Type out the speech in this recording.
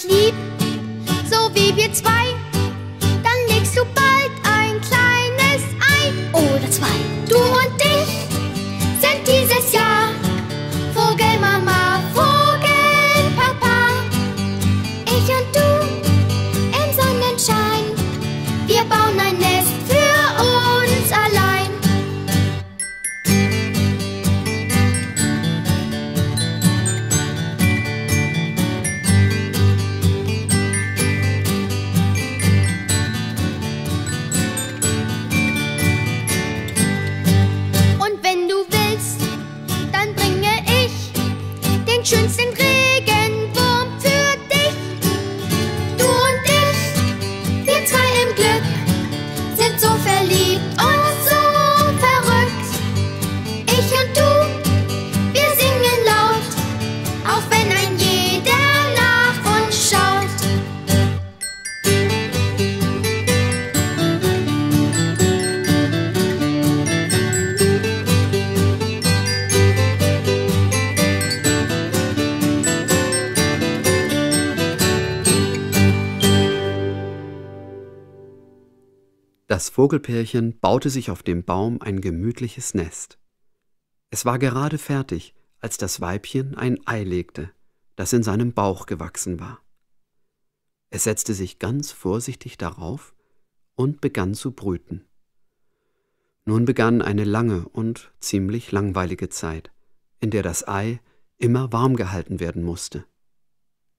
dich lieb, so wie wir zwei, dann legst du bald ein kleines Ei oder zwei. Du und ich sind dieses Jahr Vogelmama, Vogelpapa. Ich und du im Sonnenschein, wir bauen ein Nest für uns allein. Und wenn du willst, dann bringe ich den schönsten Regenwurm für dich. Du und ich, wir zwei im Glück, sind so verliebt und so verrückt. Ich und du, wir singen laut, auch wenn ein jeder nach uns schaut. Das Vogelpärchen baute sich auf dem Baum ein gemütliches Nest. Es war gerade fertig, als das Weibchen ein Ei legte, das in seinem Bauch gewachsen war. Es setzte sich ganz vorsichtig darauf und begann zu brüten. Nun begann eine lange und ziemlich langweilige Zeit, in der das Ei immer warm gehalten werden musste.